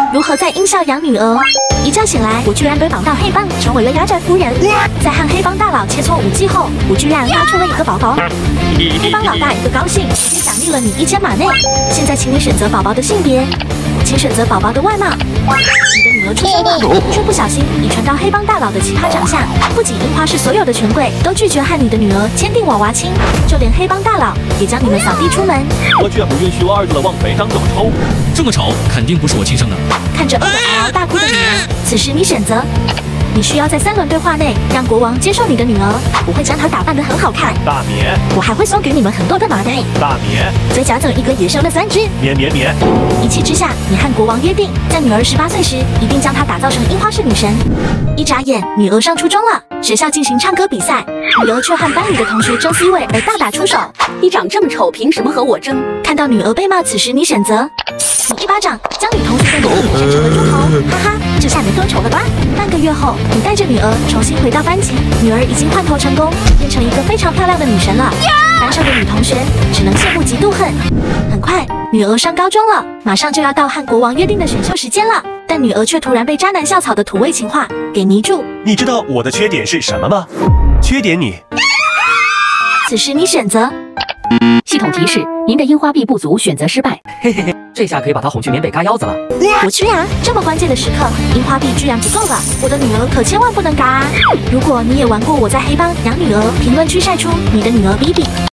如何在音效养女儿？一觉醒来，我居然被绑到黑帮，成为了压寨夫人。在和黑帮大佬切磋武技后，我居然发出了一个宝宝。黑帮老大一个高兴，直接奖励了你1000马内。现在请你选择宝宝的性别，请选择宝宝的外貌。你的女儿出生了，却不小心遗传到黑帮大佬的奇葩长相。不仅樱花市所有的权贵都拒绝和你的女儿签订娃娃亲，就连黑帮大佬也将你们扫地出门。 我绝不允许我儿子的王妃长这么丑。 这么丑，肯定不是我亲生的。 看着嗷嗷大哭的女儿，此时你选择。你需要在3轮对话内让国王接受你的女儿，我会将她打扮得很好看。 大免。 我还会送给你们很多的马内。 大免。 再加赠一个野生的3只。 免。 一气之下，你和国王约定，在女儿18岁时，一定将她打造成樱花市女神。一眨眼，女儿上初中了，学校进行唱歌比赛，女儿却和班里的同学争 C 位而大打出手。 你长这么丑，凭什么和我争？ 看到女儿被骂，此时你选择。你一巴掌将女同学的脸扇成了猪头，哈哈，这下你多丑了吧？半个月后，你带着女儿重新回到班级，女儿已经换头成功，变成一个非常漂亮的女神了。班上的女同学只能羡慕嫉妒恨。很快，女儿上高中了，马上就要到和国王约定的选秀时间了，但女儿却突然被渣男校草的土味情话给迷住。 你知道我的缺点是什么吗？缺点你。 此时你选择。 系统提示：您的樱花币不足，选择失败。 嘿嘿嘿，这下可以把他哄去缅北嘎腰子了。 我去呀！这么关键的时刻，樱花币居然不够了，我的女儿可千万不能嘎啊！如果你也玩过我在黑帮养女儿，评论区晒出你的女儿 BB。